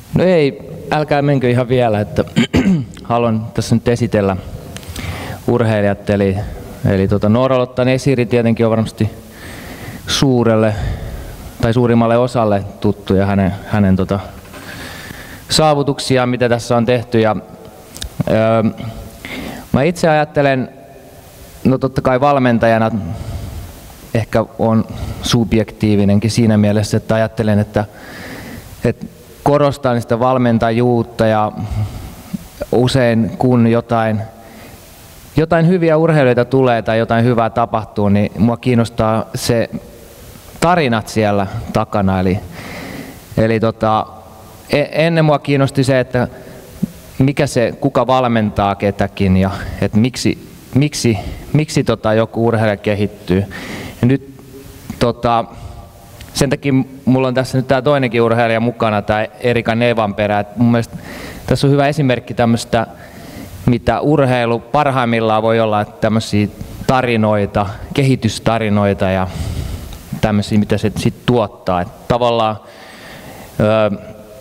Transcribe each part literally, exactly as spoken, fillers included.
No ei, älkää menkö ihan vielä, että haluan tässä nyt esitellä urheilijat, eli, eli tota Noora-Lotta Esiri tietenkin on varmasti suurelle tai suurimmalle osalle tuttu ja hänen, hänen tota, saavutuksiaan, mitä tässä on tehty. Ja, öö, mä itse ajattelen, no totta kai valmentajana ehkä on subjektiivinenkin siinä mielessä, että ajattelen, että, että korostan sitä valmentajuutta ja usein kun jotain, jotain hyviä urheilijoita tulee tai jotain hyvää tapahtuu, niin mua kiinnostaa se tarinat siellä takana. Eli, eli tota, ennen mua kiinnosti se, että mikä se, kuka valmentaa ketäkin ja että miksi, miksi, miksi tota joku urheilija kehittyy. Ja nyt tota, sen takia mulla on tässä nyt tämä toinenkin urheilija mukana, tämä Erika Nevanperä. Et mun mielestä tässä on hyvä esimerkki tämmöistä, mitä urheilu parhaimmillaan voi olla, tämmöisiä tarinoita, kehitystarinoita ja tämmöisiä, mitä se sitten tuottaa. Et tavallaan ö,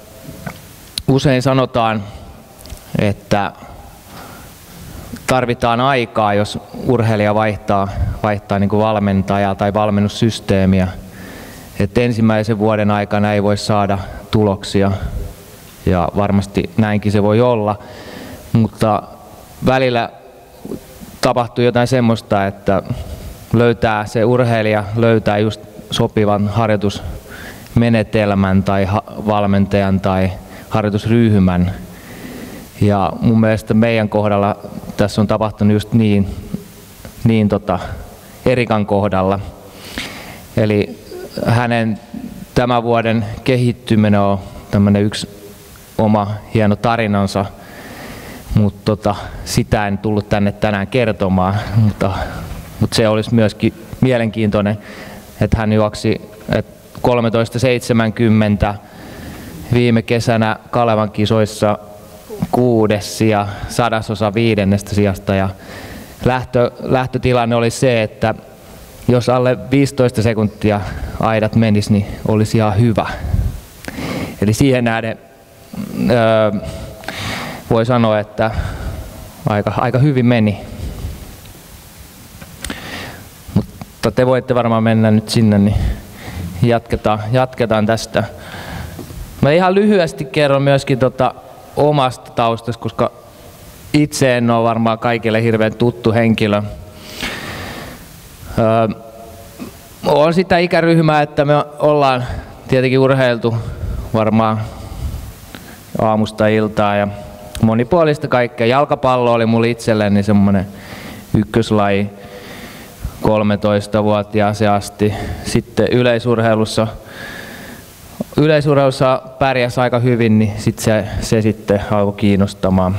usein sanotaan, että tarvitaan aikaa, jos urheilija vaihtaa, vaihtaa niin kuin valmentajaa tai valmennussysteemiä. Että ensimmäisen vuoden aikana ei voi saada tuloksia ja varmasti näinkin se voi olla, mutta välillä tapahtuu jotain semmoista, että löytää se urheilija löytää just sopivan harjoitusmenetelmän tai valmentajan tai harjoitusryhmän. Ja mun mielestä meidän kohdalla tässä on tapahtunut just niin, niin tota Erikan kohdalla. Eli hänen tämän vuoden kehittyminen on tämmöinen yksi oma hieno tarinansa, mutta tota, sitä en tullut tänne tänään kertomaan, mutta, mutta se olisi myöskin mielenkiintoinen, että hän juoksi kolmetoista seitsemänkymmentä viime kesänä Kalevan kisoissa kuudes ja sadasosa viidennestä sijasta ja lähtö, lähtötilanne oli se, että jos alle viisitoista sekuntia aidat menisi, niin olisi ihan hyvä. Eli siihen nähden öö, voi sanoa, että aika, aika hyvin meni. Mutta te voitte varmaan mennä nyt sinne, niin jatketaan, jatketaan tästä. Mä ihan lyhyesti kerron myöskin tota omasta taustasta, koska itse en ole varmaan kaikille hirveän tuttu henkilö. Öö, on sitä ikäryhmää, että me ollaan tietenkin urheiltu varmaan aamusta iltaa ja monipuolista kaikkea. Jalkapallo oli mulle itselleni semmoinen ykköslaji kolmetoistavuotiaaseen asti. Sitten yleisurheilussa, yleisurheilussa pärjäsi aika hyvin, niin sit se, se sitten alkoi kiinnostamaan.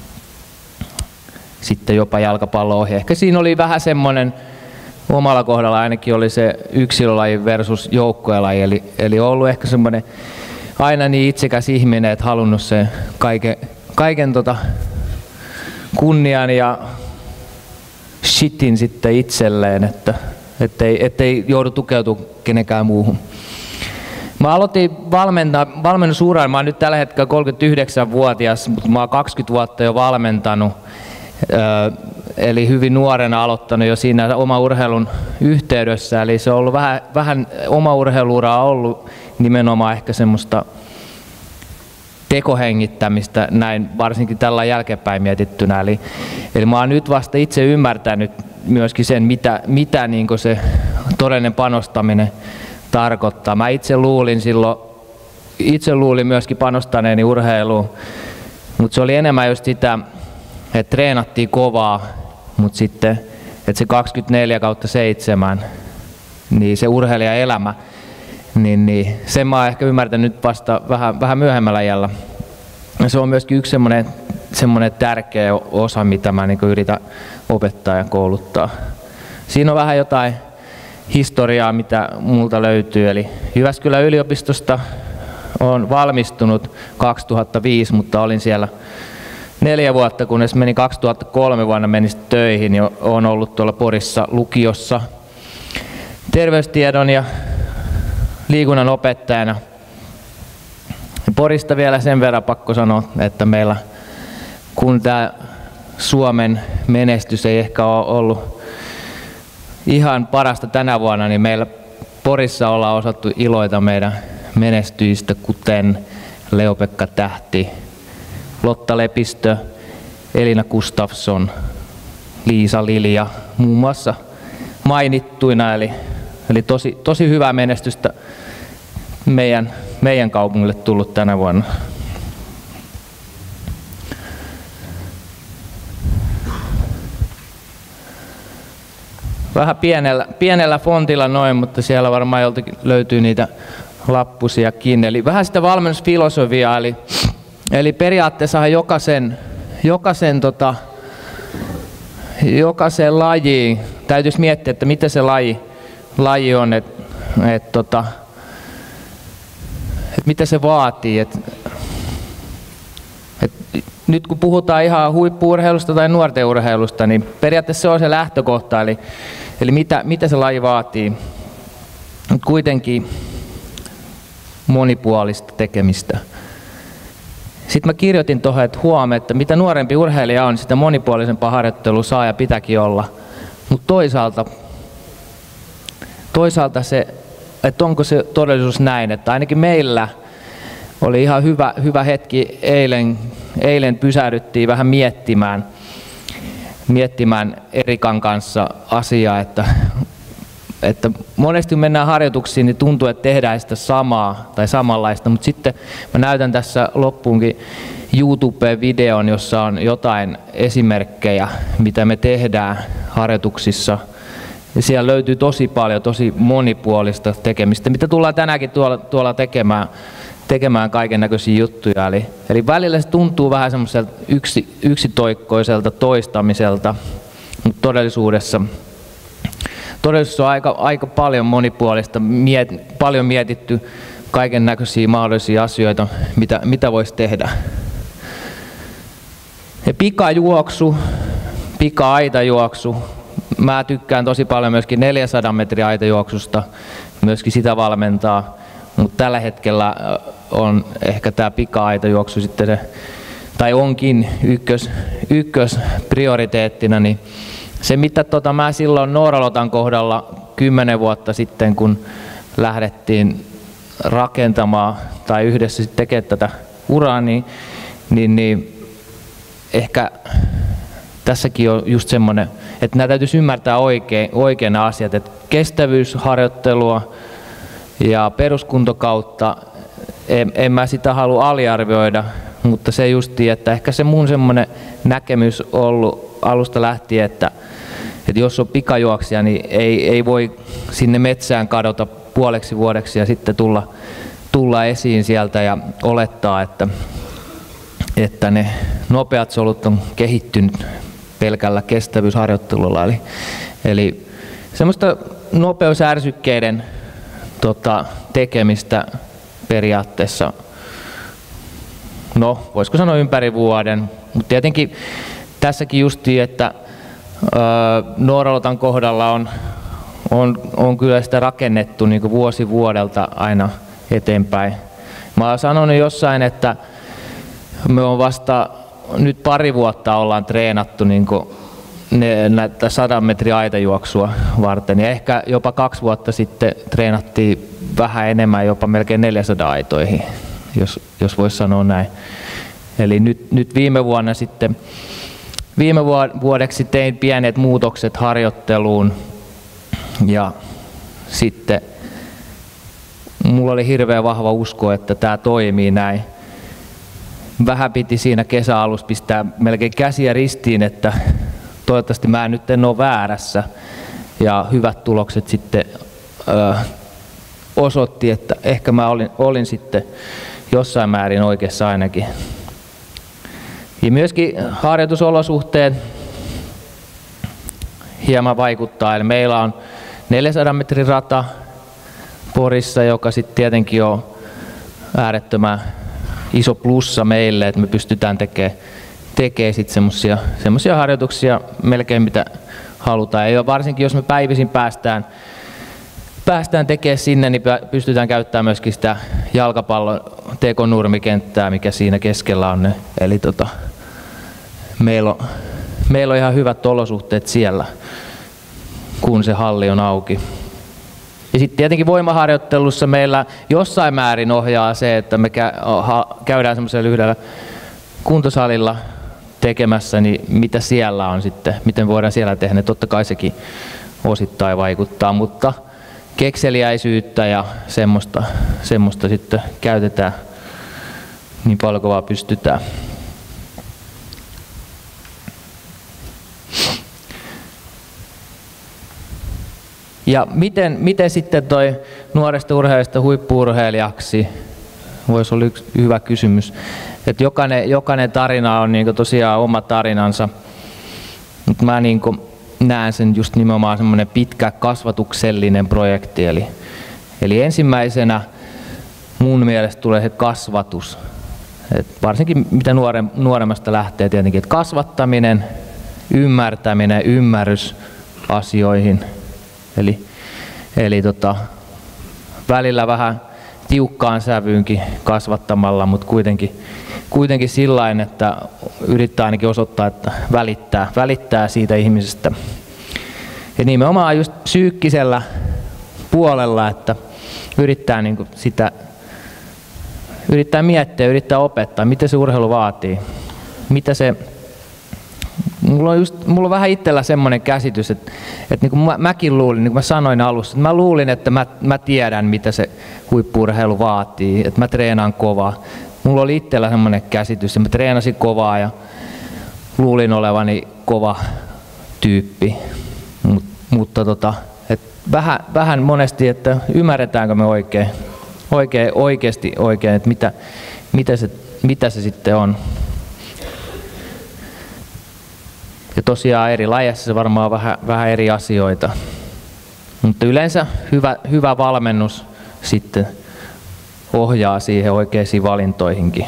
Sitten jopa jalkapallo-ohje. Ehkä siinä oli vähän semmoinen, omalla kohdalla ainakin oli se yksilölaji versus joukkuelaji, eli, eli ollut ehkä semmoinen aina niin itsekäs ihminen, että halunnut sen kaiken, kaiken tota kunnian ja shitin sitten itselleen, että ettei, ettei joudu tukeutumaan kenenkään muuhun. Mä aloitin valmennusuran, mä oon nyt tällä hetkellä kolmekymmentäyhdeksänvuotias, mutta mä oon kaksikymmentä vuotta jo valmentanut. Eli hyvin nuorena aloittanut jo siinä oma urheilun yhteydessä, eli se on ollut vähän, vähän oma urheiluuraa ollut nimenomaan ehkä semmoista tekohengittämistä näin varsinkin tällä jälkeenpäin mietittynä. Eli, eli mä oon nyt vasta itse ymmärtänyt myöskin sen, mitä, mitä niin kuin se todellinen panostaminen tarkoittaa. Mä itse luulin silloin, itse luulin myöskin panostaneeni urheiluun, mutta se oli enemmän just sitä, että treenattiin kovaa, mutta sitten että se kaksikymmentäneljä kautta seitsemän, niin se urheilijaelämä, niin, niin sen mä oon ehkä ymmärtänyt nyt vasta vähän, vähän myöhemmällä iällä. Ja se on myöskin yksi semmoinen, semmoinen tärkeä osa, mitä mä niin yritän opettaa ja kouluttaa. Siinä on vähän jotain historiaa, mitä multa löytyy. Eli Jyväskylän yliopistosta olen valmistunut kaksituhattaviisi, mutta olin siellä neljä vuotta, kunnes meni kaksituhattakolme vuonna meni töihin ja olen ollut tuolla Porissa lukiossa terveystiedon ja liikunnan opettajana. Porista vielä sen verran pakko sanoa, että meillä kun tämä Suomen menestys ei ehkä ole ollut ihan parasta tänä vuonna, niin meillä Porissa ollaan osattu iloita meidän menestyjistä, kuten Leo-Pekka Tähti, Lotta Lepistö, Elina Gustafsson, Liisa Lilja muun muassa mainittuina. Eli, eli tosi, tosi hyvää menestystä meidän, meidän kaupungille tullut tänä vuonna. Vähän pienellä, pienellä fontilla noin, mutta siellä varmaan joltakin löytyy niitä lappusiakin. Eli vähän sitä valmennusfilosofiaa, eli, eli periaatteessa jokaisen, jokaisen, tota, jokaisen lajiin täytyisi miettiä, että mitä se laji, laji on, että et, tota, et mitä se vaatii. Et, et, nyt kun puhutaan ihan huippu-urheilusta tai nuorten urheilusta, niin periaatteessa se on se lähtökohta, eli, eli mitä, mitä se laji vaatii. Mutta kuitenkin monipuolista tekemistä. Sitten mä kirjoitin tuohon, että huomaa, että mitä nuorempi urheilija on, sitä monipuolisempaa harjoittelua saa ja pitääkin olla. Mutta toisaalta, toisaalta se, että onko se todellisuus näin, että ainakin meillä oli ihan hyvä, hyvä hetki eilen, eilen pysähdyttiin vähän miettimään, miettimään Erikan kanssa asiaa, että Että monesti kun mennään harjoituksiin, niin tuntuu, että tehdään sitä samaa tai samanlaista, mutta sitten mä näytän tässä loppuunkin YouTube-videon, jossa on jotain esimerkkejä, mitä me tehdään harjoituksissa. Ja siellä löytyy tosi paljon, tosi monipuolista tekemistä, mitä tullaan tänäänkin tuolla, tuolla tekemään, tekemään kaiken näköisiä juttuja. Eli, eli välillä se tuntuu vähän semmoiselta yksi, yksitoikkoiselta toistamiselta, mutta todellisuudessa Todellisuudessa on aika, aika paljon monipuolista, miet, paljon mietitty kaiken näköisiä mahdollisia asioita, mitä, mitä voisi tehdä. Ja pikajuoksu, pika-aitajuoksu. Mä tykkään tosi paljon myöskin neljänsadan metrin aitajuoksusta, myöskin sitä valmentaa, mutta tällä hetkellä on ehkä tämä pika-aitajuoksu sitten se, tai onkin ykkös, ykkös prioriteettina, niin se, mitä tota, mä silloin Nooralotan kohdalla kymmenen vuotta sitten, kun lähdettiin rakentamaan tai yhdessä tekemään tätä uraa, niin, niin, niin ehkä tässäkin on just semmoinen, että nämä täytyisi ymmärtää oikein, oikein nämä asiat, että kestävyysharjoittelua ja peruskuntokautta, en, en mä sitä halua aliarvioida, mutta se justiin, että ehkä se mun semmoinen näkemys on ollut alusta lähtien, että että jos on pikajuoksija, niin ei, ei voi sinne metsään kadota puoleksi vuodeksi ja sitten tulla, tulla esiin sieltä ja olettaa, että, että ne nopeat solut on kehittynyt pelkällä kestävyysharjoittelulla. Eli, eli semmoista nopeusärsykkeiden tota, tekemistä periaatteessa, no voisiko sanoa ympäri vuoden, mutta tietenkin tässäkin justiin, että Nooralotan kohdalla on, on, on kyllä sitä rakennettu niin kuin vuosi vuodelta aina eteenpäin. Mä oon sanonut jossain, että me on vasta nyt pari vuotta ollaan treenattu niin kuin ne, näitä sadan metrin aitajuoksua varten ja ehkä jopa kaksi vuotta sitten treenattiin vähän enemmän, jopa melkein neljäsataa aitoihin, jos, jos voisi sanoa näin. Eli nyt, nyt viime vuonna sitten Viime vuodeksi tein pienet muutokset harjoitteluun ja sitten mulla oli hirveän vahva usko, että tämä toimii näin. Vähän piti siinä kesäalussa pistää melkein käsiä ristiin, että toivottavasti mä nyt en ole väärässä. Ja hyvät tulokset sitten ö, osoitti, että ehkä mä olin, olin sitten jossain määrin oikeassa ainakin. Ja myöskin harjoitusolosuhteet hieman vaikuttaa. Eli meillä on neljänsadan metrin rata Porissa, joka sitten tietenkin on äärettömän iso plussa meille, että me pystytään tekemään tekee sitten semmoisia semmoisia harjoituksia melkein mitä halutaan. Ja varsinkin jos me päivisin päästään päästään tekemään sinne, niin pystytään käyttämään myöskin sitä jalkapallon tekonurmikenttää, mikä siinä keskellä on. Eli tota, meillä, on, meillä on ihan hyvät olosuhteet siellä, kun se halli on auki. Ja sitten tietenkin voimaharjoittelussa meillä jossain määrin ohjaa se, että me käydään semmoisella yhdellä kuntosalilla tekemässä, niin mitä siellä on sitten, miten voidaan siellä tehdä, totta kai sekin osittain vaikuttaa, mutta kekseliäisyyttä ja semmoista, semmoista sitten käytetään niin paljon kuin vaan pystytään. Ja miten, miten sitten toi nuoresta urheilijasta huippu-urheilijaksi, voisi olla yksi hyvä kysymys. Että jokainen, jokainen tarina on niin tosiaan oma tarinansa, mutta mä niin näen sen just nimenomaan semmoinen pitkä kasvatuksellinen projekti. Eli, eli ensimmäisenä mun mielestä tulee se kasvatus. Et varsinkin mitä nuore, nuoremmasta lähtee tietenkin, että kasvattaminen, ymmärtäminen, ymmärrys asioihin. Eli, eli tota, välillä vähän tiukkaan sävyynkin kasvattamalla, mutta kuitenkin, kuitenkin sillain, että yrittää ainakin osoittaa, että välittää, välittää siitä ihmisestä. Ja nimenomaan just psyykkisellä puolella, että yrittää, niin kuin sitä, yrittää miettiä, yrittää opettaa, mitä se urheilu vaatii. Mitä se, mulla, on just, mulla on vähän itsellä semmoinen käsitys, että, että niin kuin mä, mäkin luulin, niin kuin mä sanoin alussa, että mä luulin, että mä, mä tiedän, mitä se huippu-urheilu vaatii, että mä treenaan kovaa. Mulla oli itsellä semmoinen käsitys, että mä treenasin kovaa ja luulin olevani kova tyyppi. Mut, mutta tota, et vähän, vähän monesti, että ymmärretäänkö me oikein, oikein oikeasti oikein, että mitä, mitä, se, mitä se sitten on. Ja tosiaan eri lajeissa se varmaan on vähän, vähän eri asioita. Mutta yleensä hyvä, hyvä valmennus sitten ohjaa siihen oikeisiin valintoihinkin.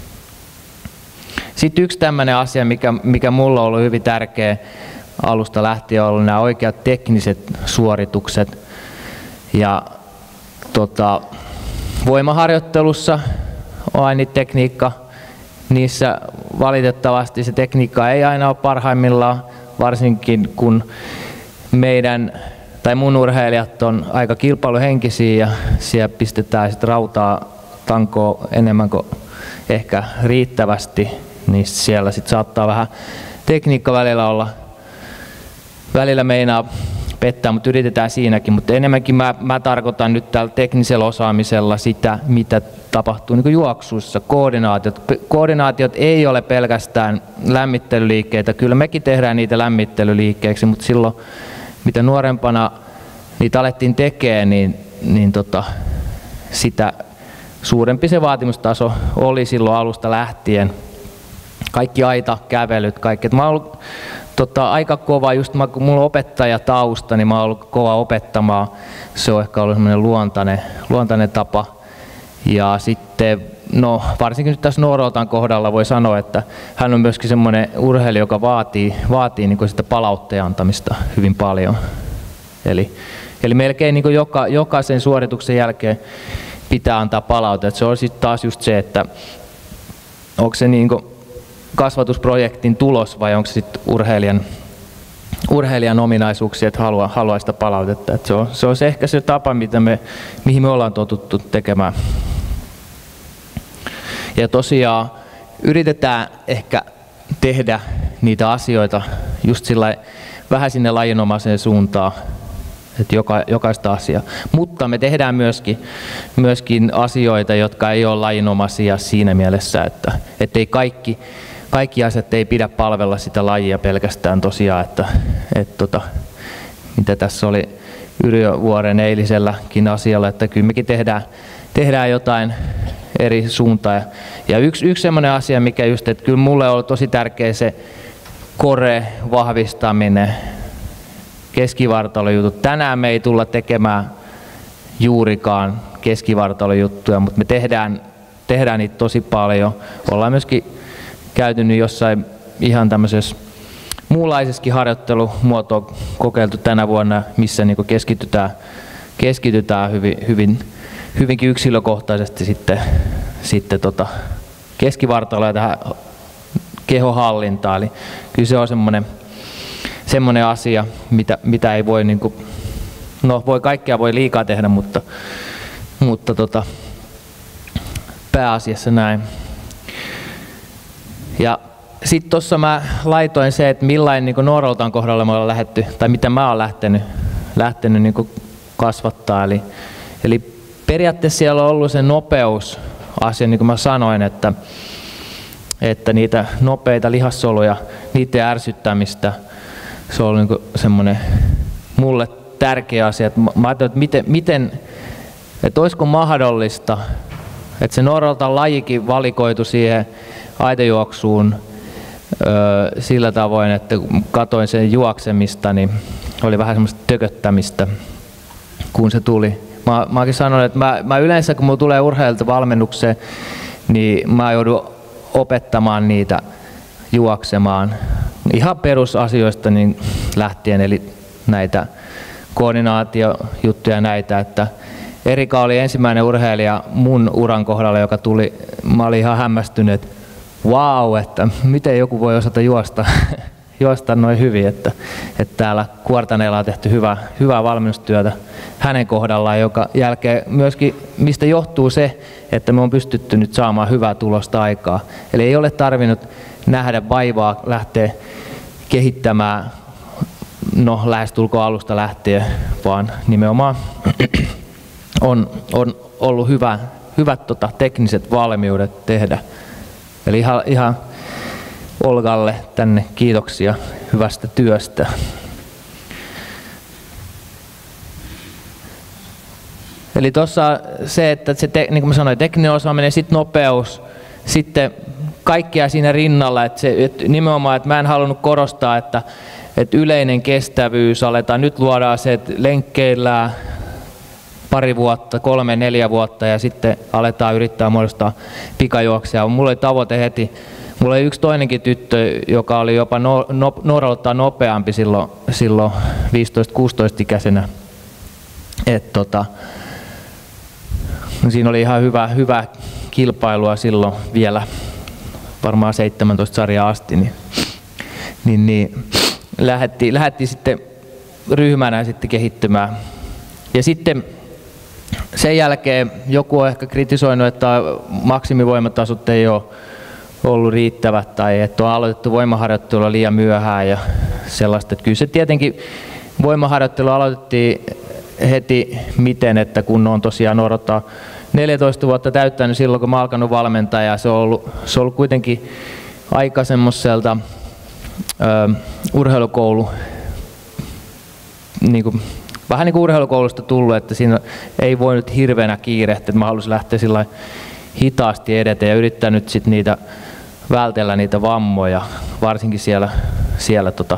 Sitten yksi tämmöinen asia, mikä, mikä mulla on ollut hyvin tärkeä alusta lähtien, on ollut nämä oikeat tekniset suoritukset. Ja tota, voimaharjoittelussa on aina tekniikka. Niissä valitettavasti se tekniikka ei aina ole parhaimmillaan, varsinkin kun meidän tai mun urheilijat on aika kilpailuhenkisiä ja siellä pistetään sit rautaa tankoon enemmän kuin ehkä riittävästi, niin siellä sit saattaa vähän tekniikka välillä olla, välillä meinaa pettää, mutta yritetään siinäkin, mutta enemmänkin mä, mä tarkoitan nyt tällä teknisellä osaamisella sitä, mitä tapahtuu niin kuin juoksuissa, koordinaatiot. Koordinaatiot ei ole pelkästään lämmittelyliikkeitä, kyllä mekin tehdään niitä lämmittelyliikkeeksi, mutta silloin mitä nuorempana niitä alettiin tekemään, niin, niin tota, sitä suurempi se vaatimustaso oli silloin alusta lähtien. Kaikki aita, kävelyt, kaikki. Mä oon ollut tota, aika kova, just mä, kun mulla on opettajatausta, niin mä oon ollut kova opettamaan. Se on ehkä ollut semmoinen luontainen, luontainen tapa. Ja sitten, no varsinkin nyt tässä Nooroltan kohdalla voi sanoa, että hän on myöskin semmoinen urheilija, joka vaatii, vaatii niin kuin sitä palautteen antamista hyvin paljon. Eli, eli melkein niin kuin joka, jokaisen suorituksen jälkeen pitää antaa palautetta. Se on sitten taas just se, että onko se niin kuin kasvatusprojektin tulos vai onko se sitten urheilijan, urheilijan ominaisuuksia, että haluaa, haluaa sitä palautetta. Että se, on, se on se ehkä se tapa, mitä me, mihin me ollaan totuttu tekemään. Ja tosiaan yritetään ehkä tehdä niitä asioita just sillä vähän sinne lajinomaiseen suuntaan, että joka, jokaista asiaa. Mutta me tehdään myöskin, myöskin asioita, jotka ei ole lajinomaisia siinä mielessä, että ei kaikki, kaikki asiat ei pidä palvella sitä lajia pelkästään tosiaan, että, että tota, mitä tässä oli Yrjö Vuoren eiliselläkin asialla, että kyllä mekin tehdään, tehdään jotain eri suuntaan. Ja yksi, yksi sellainen asia, mikä just, että kyllä mulle on tosi tärkeä se core vahvistaminen, keskivartalojutut. Tänään me ei tulla tekemään juurikaan keskivartalojuttuja, mutta me tehdään, tehdään niitä tosi paljon. Ollaan myöskin käyty jossain ihan tämmöisessä muunlaisessakin harjoittelumuotoa kokeiltu tänä vuonna, missä niin keskitytään, keskitytään hyvin, hyvin, hyvinkin yksilökohtaisesti sitten, sitten tota keskivartaloon ja tähän kehohallintaan. Eli kyllä se on semmoinen, semmoinen asia, mitä, mitä ei voi, niin kuin, no voi kaikkea voi liikaa tehdä, mutta, mutta tota, pääasiassa näin. Ja sitten tuossa mä laitoin se, että millainen niin Nooraltaan kohdalla me ollaan lähdetty, tai mitä mä oon lähtenyt, lähtenyt niin kasvattaa. Eli, eli periaatteessa siellä on ollut se nopeusasia, niin kuin mä sanoin, että, että niitä nopeita lihassoluja, niiden ärsyttämistä, se on ollut niin semmoinen mulle tärkeä asia. Että mä ajattelin, että miten, miten että olisiko mahdollista, että se Nooraltaan lajikin valikoitu siihen aitajuoksuun öö, sillä tavoin, että kun katsoin sen juoksemista, niin oli vähän semmoista tököttämistä, kun se tuli. Mä, mä oonkin sanonut, että mä, mä yleensä kun mulla tulee urheilijalta valmennukseen, niin mä joudun opettamaan niitä juoksemaan ihan perusasioista niin lähtien, eli näitä koordinaatiojuttuja näitä, että Erika oli ensimmäinen urheilija mun uran kohdalla, joka tuli, mä olin ihan hämmästynyt, että vau, että miten joku voi osata juosta, juosta noin hyvin, että, että täällä Kuortaneella on tehty hyvää, hyvää valmennustyötä hänen kohdallaan, joka jälkeen myöskin, mistä johtuu se, että me on pystytty nyt saamaan hyvää tulosta aikaa. Eli ei ole tarvinnut nähdä vaivaa lähteä kehittämään, no lähestulkoon alusta lähtien, vaan nimenomaan on, on ollut hyvä, hyvät tota, tekniset valmiudet tehdä. Eli ihan, ihan Olgalle tänne kiitoksia hyvästä työstä. Eli tuossa se, että se, te, niin kuin mä sanoin, tekninen osaaminen, sitten nopeus, sitten kaikkea siinä rinnalla, että, se, että nimenomaan, että mä en halunnut korostaa, että, että yleinen kestävyys aletaan, nyt luodaan se, että lenkkeillään pari vuotta, kolme, neljä vuotta ja sitten aletaan yrittää muodostaa pikajuoksia. Mulla oli tavoite heti. Mulla oli yksi toinenkin tyttö, joka oli jopa no, no, Nooraltaan nopeampi silloin, silloin viisitoista-kuusitoista-ikäisenä. Et, tota, siinä oli ihan hyvä, hyvä kilpailua silloin vielä, varmaan seitsemäntoista sarjaa asti. Niin, niin, niin lähdettiin, lähdettiin sitten ryhmänä sitten kehittymään. Ja sitten sen jälkeen joku on ehkä kritisoinut, että maksimivoimatasot ei ole ollut riittävät tai että on aloitettu voimaharjoittelua liian myöhään ja sellaista. Että kyllä se tietenkin voimaharjoittelu aloitettiin heti miten, että kun on tosiaan Nooraltaan neljätoista vuotta täyttänyt silloin, kun mä alkanut valmentaa ja se on ollut, se on ollut kuitenkin aika semmoiselta ö, urheilukoulu, niin kuin, vähän niin kuin urheilukoulusta tullut, että siinä ei voi nyt hirveänä kiirehtiä, että mä halusin lähteä sillä hitaasti edetä ja yrittänyt sit niitä vältellä niitä vammoja, varsinkin siellä, siellä tota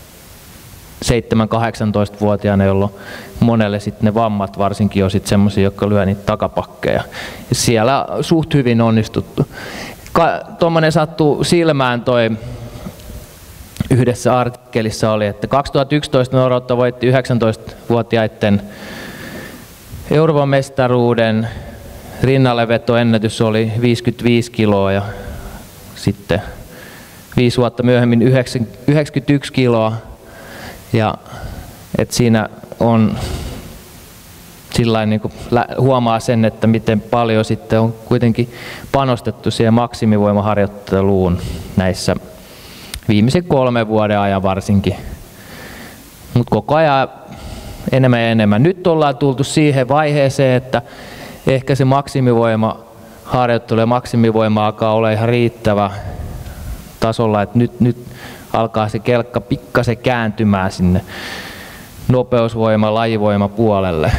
seitsemän-kahdeksantoista-vuotiaana, jolloin monelle sit ne vammat varsinkin on sit semmoisia, jotka lyö niitä takapakkeja. Ja siellä suht hyvin onnistuttu. Tuommoinen sattuu silmään toi yhdessä artikkelissa oli, että kaksituhattayksitoista Nooraltaan voitti yhdeksäntoistavuotiaiden Euroopan mestaruuden. Rinnallevetoennätys oli viisikymmentäviisi kiloa ja sitten viisi vuotta myöhemmin yhdeksänkymmentäyksi kiloa. Ja et siinä on sillain niin kuin huomaa sen, että miten paljon sitten on kuitenkin panostettu siihen maksimivoimaharjoitteluun näissä viimeisen kolmen vuoden ajan varsinkin. Mutta koko ajan enemmän ja enemmän. Nyt ollaan tultu siihen vaiheeseen, että ehkä se maksimivoimaharjoittelu ja maksimivoima alkaa olla ihan riittävä tasolla, että nyt, nyt alkaa se kelkka pikkasen kääntymään sinne nopeusvoima, lajivoima puolelle.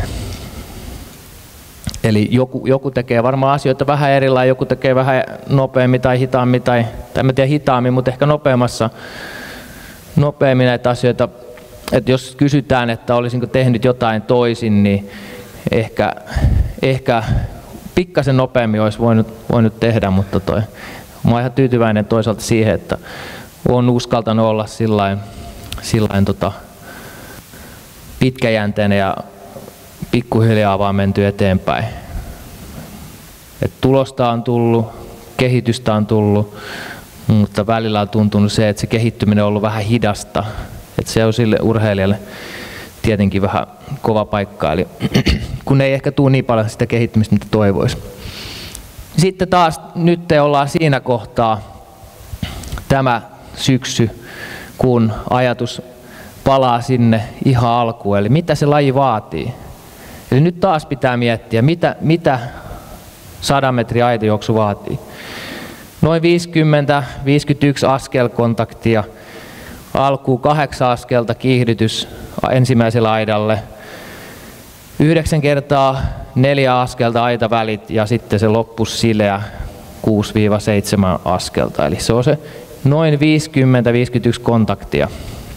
Eli joku, joku tekee varmaan asioita vähän erilainen, joku tekee vähän nopeammin tai hitaammin, tai, tai en tiedä hitaammin, mutta ehkä nopeammassa, nopeammin näitä asioita. Että jos kysytään, että olisinko tehnyt jotain toisin, niin ehkä, ehkä pikkasen nopeammin olisi voinut, voinut tehdä, mutta toi, mä oon ihan tyytyväinen toisaalta siihen, että olen uskaltanut olla sillain, sillain tota, pitkäjänteinen ja pikkuhiljaa vaan menty eteenpäin. Et tulosta on tullut, kehitystä on tullut, mutta välillä on tuntunut se, että se kehittyminen on ollut vähän hidasta. Et se on sille urheilijalle tietenkin vähän kova paikka, eli kun ei ehkä tule niin paljon sitä kehittymistä, mitä toivoisi. Sitten taas nyt ollaan siinä kohtaa tämä syksy, kun ajatus palaa sinne ihan alkuun, eli mitä se laji vaatii. Eli nyt taas pitää miettiä, mitä, mitä sadan metrin aitajuoksu vaatii. Noin viisikymmentä viisikymmentäyksi askelkontaktia, alkuun kahdeksan askelta kiihdytys ensimmäisellä aidalle, yhdeksän kertaa neljä askelta aitavälit ja sitten se loppus sileä kuusi seitsemän askelta. Eli se on se noin viisikymmentä viisikymmentäyksi kontaktia,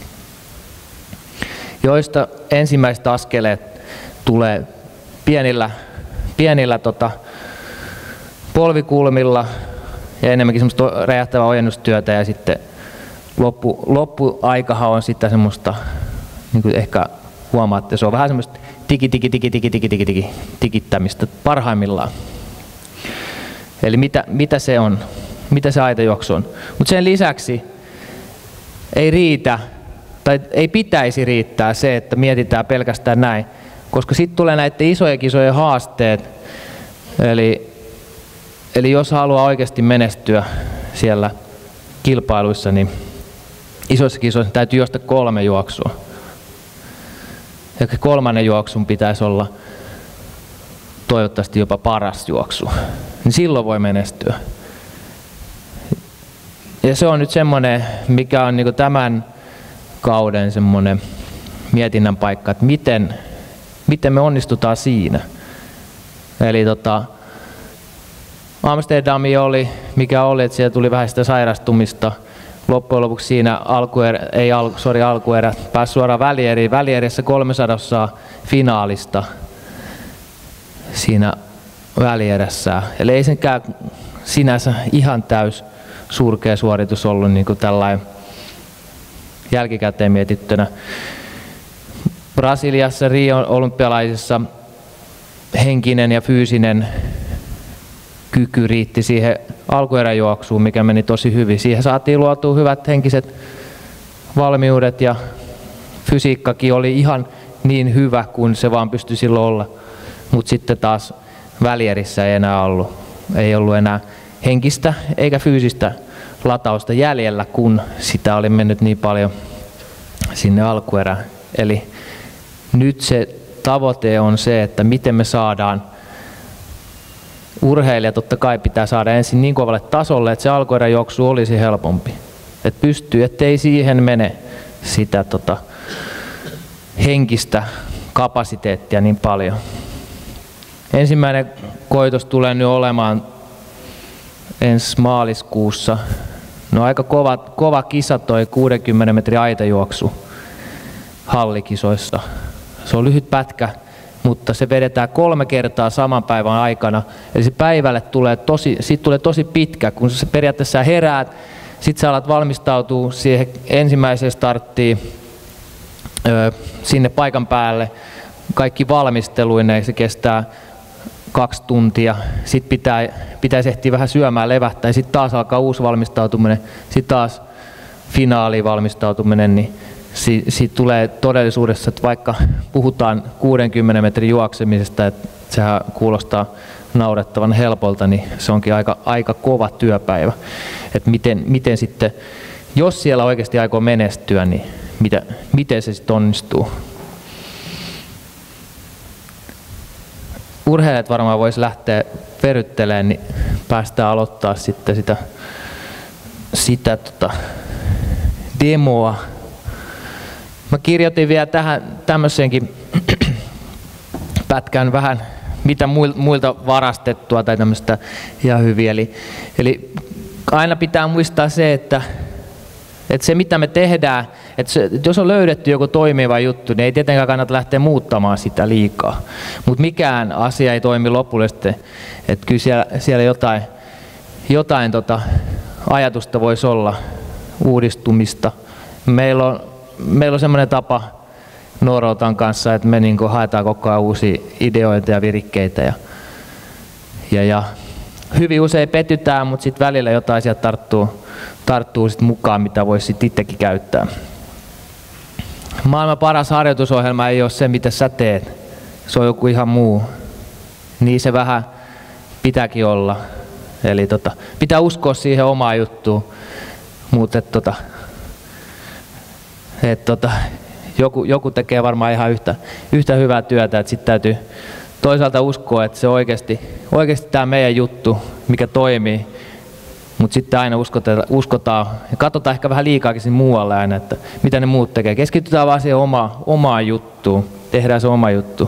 joista ensimmäiset askeleet tulee pienillä, pienillä tota, polvikulmilla ja enemmänkin semmoista räjähtävää ojennustyötä ja sitten loppu, loppuaikahan on sitä semmoista, niin kuin ehkä huomaatte, se on vähän semmoista tiki tiki tiki tiki tiki tiki tiki tikittämistä parhaimmillaan. Eli mitä, mitä se on, mitä se aitajuoksu on. Mutta sen lisäksi ei riitä, tai ei pitäisi riittää se, että mietitään pelkästään näin, koska sitten tulee näiden isojen kisojen haasteet. Eli, eli jos haluaa oikeasti menestyä siellä kilpailuissa, niin isoissa kisoissa täytyy juosta kolme juoksua. Ja kolmannen juoksun pitäisi olla toivottavasti jopa paras juoksu. Niin silloin voi menestyä. Ja se on nyt semmoinen, mikä on niinku tämän kauden semmoinen mietinnän paikka, että miten, miten me onnistutaan siinä. Eli tota, Amsterdami oli, mikä oli, että siellä tuli vähän sitä sairastumista. Loppujen lopuksi siinä alkuerä, ei al, sorry, alkuerä, pääsi suoraan välieriin. Välierissä kolmesataa finaalista siinä välierässä. Eli ei senkään sinänsä ihan täys surkea suoritus ollut niin kuin tällainen jälkikäteen mietittynä. Brasiliassa Rion olympialaisissa henkinen ja fyysinen kyky riitti siihen alkueräjuoksuun, mikä meni tosi hyvin. Siihen saatiin luotua hyvät henkiset valmiudet ja fysiikkakin oli ihan niin hyvä kuin se vaan pystyi silloin olla. Mutta sitten taas välierissä ei enää ollut, ei ollut enää henkistä eikä fyysistä latausta jäljellä, kun sitä oli mennyt niin paljon sinne alkuerään. Eli nyt se tavoite on se, että miten me saadaan urheilija, totta kai pitää saada ensin niin kovalle tasolle, että se alkueräjuoksu olisi helpompi. Että pystyy, ettei siihen mene sitä tota, henkistä kapasiteettia niin paljon. Ensimmäinen koitos tulee nyt olemaan ensi maaliskuussa. No aika kova, kova kisa toi kuudenkymmenen metrin aitajuoksu hallikisoissa. Se on lyhyt pätkä, mutta se vedetään kolme kertaa saman päivän aikana. Eli se päivälle tulee tosi, siitä tulee tosi pitkä, kun sä periaatteessa heräät, sit sä alat valmistautua siihen ensimmäiseen starttiin ö, sinne paikan päälle. Kaikki valmisteluineen, se kestää kaksi tuntia. Sitten pitää, pitäisi ehtiä vähän syömään, levähtää ja sitten taas alkaa uusi valmistautuminen. Sitten taas finaaliin valmistautuminen, niin siitä tulee todellisuudessa, että vaikka puhutaan kuudenkymmenen metrin juoksemisesta, että sehän kuulostaa naurettavan helpolta, niin se onkin aika, aika kova työpäivä. Että miten, miten sitten, jos siellä oikeasti aikoo menestyä, niin mitä, miten se sitten onnistuu? Urheilijat varmaan voisi lähteä verryttelemään, niin päästään aloittaa sitten sitä, sitä tota, demoa. Mä kirjoitin vielä tähän tämmöiseenkin pätkän vähän mitä muilta varastettua tai tämmöistä ihan hyviä. Eli, eli aina pitää muistaa se, että, että se mitä me tehdään, että, se, että jos on löydetty joku toimiva juttu, niin ei tietenkään kannata lähteä muuttamaan sitä liikaa. Mutta mikään asia ei toimi lopullisesti, että kyllä siellä, siellä jotain, jotain tota ajatusta voisi olla, uudistumista. Meillä on Meillä on semmoinen tapa Norotan kanssa, että me niin kuin haetaan koko ajan uusia ideoita ja virikkeitä. Ja, ja, ja hyvin usein petytään, mutta sitten välillä jotain sieltä tarttuu, tarttuu sit mukaan, mitä voisi sit itsekin käyttää. Maailman paras harjoitusohjelma ei ole se, mitä sä teet. Se on joku ihan muu. Niin se vähän pitääkin olla. Eli tota, pitää uskoa siihen omaan juttuun. Mutta et, tota, et, tota, joku, joku tekee varmaan ihan yhtä, yhtä hyvää työtä. Sitten täytyy toisaalta uskoa, että se oikeasti, oikeasti tämä meidän juttu, mikä toimii. Mutta sitten aina uskotaan, uskotaan ja katsotaan ehkä vähän liikaakin siinä muualle aina, että mitä ne muut tekee. Keskitytään vaan siihen oma, omaan juttuun. Tehdään se oma juttu.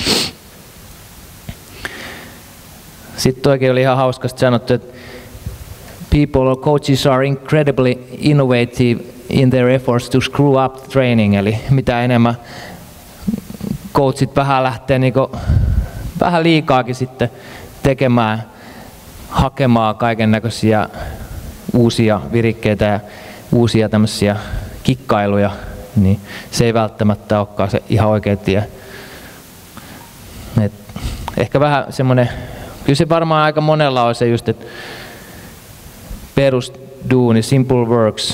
Sitten oikein oli ihan hauskasti sanottu, että people or coaches are incredibly innovative in their efforts to screw up the training. Eli mitä enemmän coachit vähän lähtee niinku, vähän liikaakin sitten tekemään, hakemaan kaiken näköisiä uusia virikkeitä ja uusia tämmöisiä kikkailuja, niin se ei välttämättä olekaan se ihan oikea tie. Et ehkä vähän semmoinen, kyllä se varmaan aika monella on se just, että perusduuni, simple works,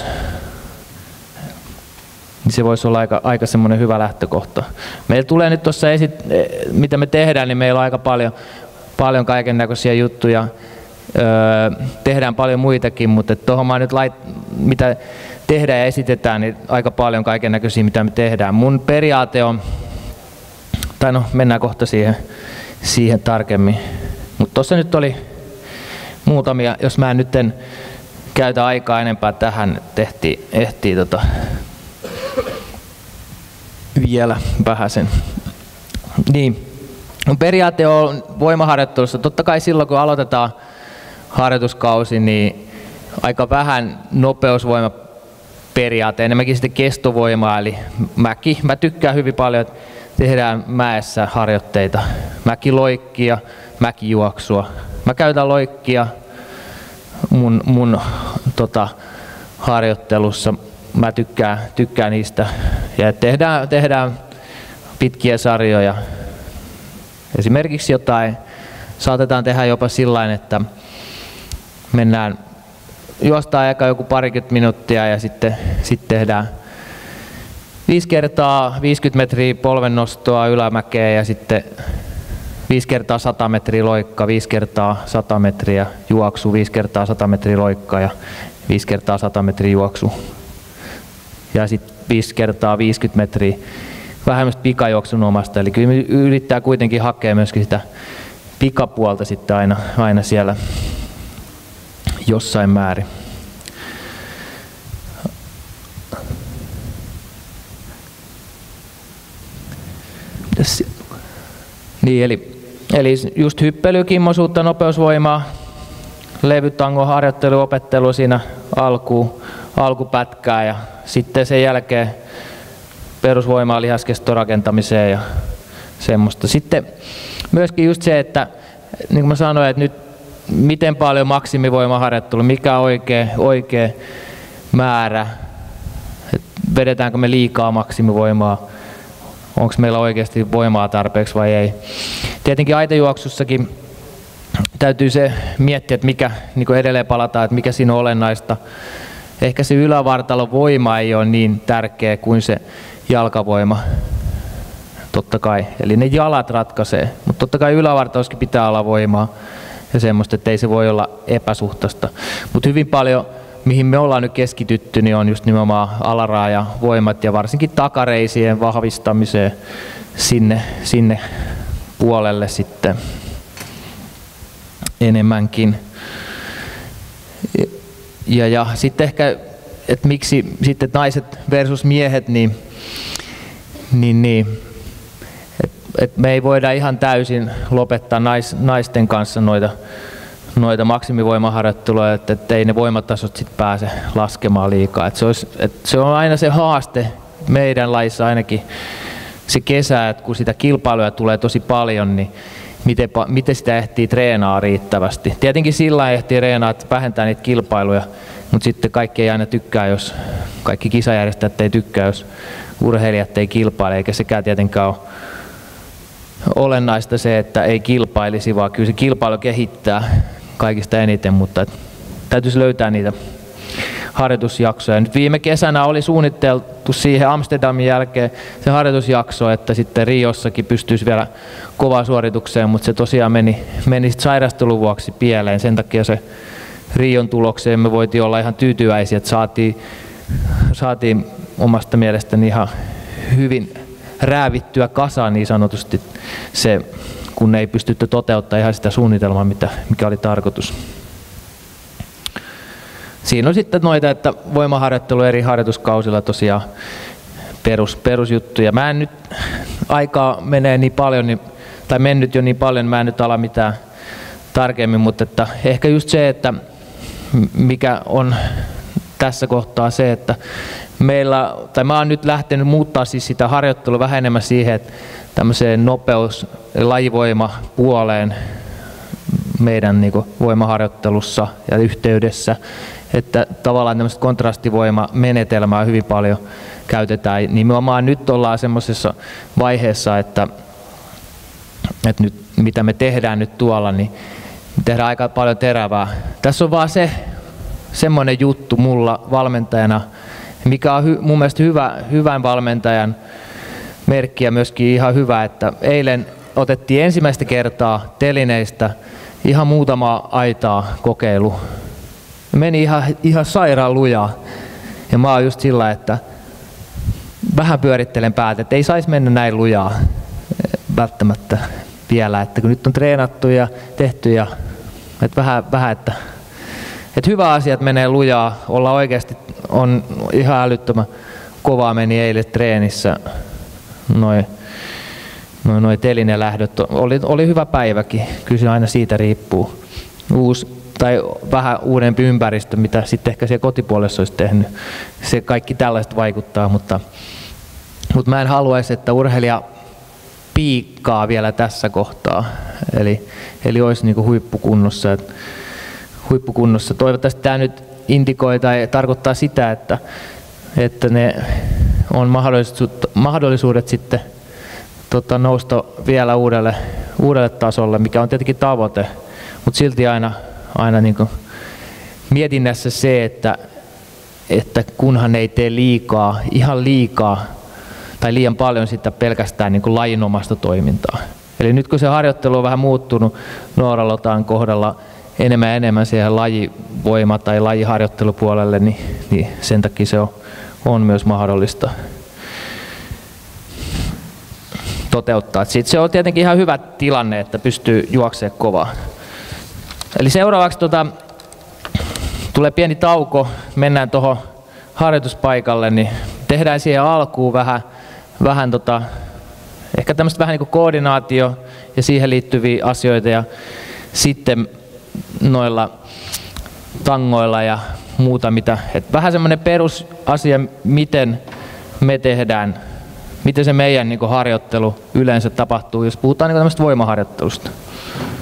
niin se voisi olla aika, aika semmoinen hyvä lähtökohta. Meillä tulee nyt tuossa, mitä me tehdään, niin meillä on aika paljon, paljon kaiken näköisiä juttuja. Öö, tehdään paljon muitakin, mutta tuohon mä nyt lait, mitä tehdään ja esitetään, niin aika paljon kaiken näköisiä, mitä me tehdään. Mun periaate on, tai no mennään kohta siihen, siihen tarkemmin, mutta tuossa nyt oli muutamia, jos mä nyt en käytä aikaa enempää tähän, tehtiin, ehtii tota, vielä vähäsen. Niin. Mun periaate on voimaharjoittelussa, totta kai silloin kun aloitetaan harjoituskausi, niin aika vähän nopeusvoimaperiaate, enemmänkin sitten kestovoimaa, eli mäki. Mä tykkään hyvin paljon, että tehdään mäessä harjoitteita, mäkiloikkia, mäkijuoksua. Mä käytän loikkia mun, mun tota, harjoittelussa, mä tykkään, tykkään niistä ja tehdään, tehdään pitkiä sarjoja. Esimerkiksi jotain, saatetaan tehdä jopa sillain, että mennään, juostaan eka joku parikymmentä minuuttia ja sitten, sitten tehdään viisi kertaa viisikymmentä metriä polvennostoa ylämäkeä ja sitten viisi kertaa sata metriä loikka, viisi kertaa sata metriä juoksu, viisi kertaa sata metriä loikka ja viisi kertaa sata metriä juoksu. Ja sitten viisi kertaa viisikymmentä metriä vähemmän pikajuoksun omasta, eli kyllä yrittää kuitenkin hakea myöskin sitä pikapuolta sitten aina, aina siellä jossain määrin. Niin, eli, eli just hyppely, kimmosuutta, nopeusvoimaa, levytangon harjoittelu, opettelu siinä alku, alkupätkää ja sitten sen jälkeen perusvoimaa lihaskestorakentamiseen ja semmoista. Sitten myöskin just se, että niin kuin mä sanoin, että nyt miten paljon maksimivoimaharjoittelu, mikä on oikea, oikea määrä, että vedetäänkö me liikaa maksimivoimaa, onko meillä oikeasti voimaa tarpeeksi vai ei. Tietenkin aitajuoksussakin täytyy se miettiä, että mikä, niin kuin edelleen palataan, että mikä siinä on olennaista. Ehkä se ylävartalon voima ei ole niin tärkeä kuin se jalkavoima, totta kai. Eli ne jalat ratkaisee, mutta totta kai ylävartalossakin pitää olla voimaa ja semmoista, että ei se voi olla epäsuhtaista. Mutta hyvin paljon, mihin me ollaan nyt keskitytty, niin on just nimenomaan alaraaja voimat ja varsinkin takareisien vahvistamiseen sinne, sinne puolelle sitten enemmänkin. Ja, ja sitten ehkä, että miksi sitten naiset versus miehet, niin, niin, niin että et me ei voida ihan täysin lopettaa nais, naisten kanssa noita, noita maksimivoimaharjoitteluja, että et ei ne voimatasot sit pääse laskemaan liikaa. Et se, olisi, et se on aina se haaste meidän lajissa ainakin se kesä, että kun sitä kilpailuja tulee tosi paljon, niin miten, miten sitä ehtii treenaa riittävästi. Tietenkin sillä ehtii treenaa, että vähentää niitä kilpailuja, mutta sitten kaikki ei aina tykkää, jos kaikki kisajärjestäjät ei tykkää, jos urheilijat ei kilpaile, eikä sekään tietenkään ole olennaista se, että ei kilpailisi, vaan kyllä se kilpailu kehittää kaikista eniten, mutta täytyisi löytää niitä harjoitusjaksoja. Nyt viime kesänä oli suunniteltu siihen Amsterdamin jälkeen se harjoitusjakso, että sitten Riossakin pystyisi vielä kovaan suoritukseen, mutta se tosiaan meni, meni sairastelun vuoksi pieleen. Sen takia se Rion tulokseen me voitiin olla ihan tyytyväisiä, että saatiin, saatiin omasta mielestäni ihan hyvin räävittyä kasaan niin sanotusti se, kun ei pystytty toteuttamaan ihan sitä suunnitelmaa, mitä, mikä oli tarkoitus. Siinä on sitten noita, että voimaharjoittelu eri harjoituskausilla tosiaan perus, perusjuttuja. Mä en nyt, aikaa menee niin paljon, niin, tai mennyt jo niin paljon, mä en nyt ala mitään tarkemmin, mutta että ehkä just se, että mikä on tässä kohtaa se, että meillä, tai mä oon nyt lähtenyt muuttaa siis sitä harjoittelua vähän enemmän siihen, että tämmöiseen nopeus- ja lajivoimapuoleen meidän niin kuin voimaharjoittelussa ja yhteydessä, että tavallaan tämmöistä kontrastivoimamenetelmää hyvin paljon käytetään. Nimenomaan nyt ollaan semmoisessa vaiheessa, että, että nyt, mitä me tehdään nyt tuolla, niin tehdään aika paljon terävää. Tässä on vaan se semmoinen juttu mulla valmentajana, mikä on hy, mun mielestä hyvä, hyvän valmentajan merkki ja myöskin ihan hyvä, että eilen otettiin ensimmäistä kertaa telineistä ihan muutama aitaa kokeilu. Meni ihan, ihan sairaan lujaa. Ja mä oon just sillä, että vähän pyörittelen päätä, että ei saisi mennä näin lujaa välttämättä vielä, että kun nyt on treenattu ja tehty ja että vähän, vähän että, että hyvä asia, että menee lujaa, olla oikeasti on ihan älyttömän kovaa meni eilen treenissä noin noi, noi telinelähdöt. Oli, oli hyvä päiväkin, kyllä se aina siitä riippuu. Uusi tai vähän uudempi ympäristö, mitä sitten ehkä siellä kotipuolessa olisi tehnyt. Se kaikki tällaista vaikuttaa, mutta, mutta mä en haluaisi, että urheilija piikkaa vielä tässä kohtaa. Eli, eli olisi niin kuin huippukunnossa. Että huippukunnossa. Toivottavasti tämä nyt indikoi tai tarkoittaa sitä, että, että ne on mahdollisuudet, mahdollisuudet sitten tota, nousta vielä uudelle, uudelle tasolle, mikä on tietenkin tavoite, mutta silti aina, aina niin kuin mietinnässä se, että, että kunhan ei tee liikaa, ihan liikaa tai liian paljon sitä pelkästään niin kuin lajinomasta toimintaa. Eli nyt kun se harjoittelu on vähän muuttunut Noora Lotan kohdalla enemmän ja enemmän siihen lajivoima- tai lajiharjoittelupuolelle, niin, niin sen takia se on, on myös mahdollista toteuttaa. Sitten se on tietenkin ihan hyvä tilanne, että pystyy juoksemaan kovaa. Eli seuraavaksi tota, tulee pieni tauko, mennään tuohon harjoituspaikalle, niin tehdään siihen alkuun vähän, vähän tota, ehkä tämmöistä vähän niin kuin koordinaatio ja siihen liittyviä asioita ja sitten noilla tangoilla ja muuta, mitä, että vähän semmoinen perusasia, miten me tehdään, miten se meidän niin kuin harjoittelu yleensä tapahtuu, jos puhutaan niin kuin tämmöistä voimaharjoittelusta.